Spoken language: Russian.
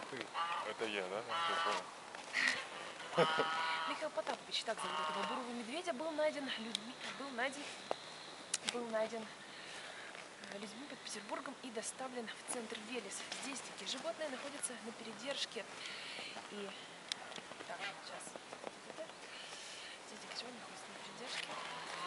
ты. Это я, да? Михаил Потапович, так зовут этого бурого медведя, был найден людьми под Петербургом и доставлен в центр Велес. Здесь такие животные находятся на передержке. И так, сейчас. Здесь животные находятся на передержке.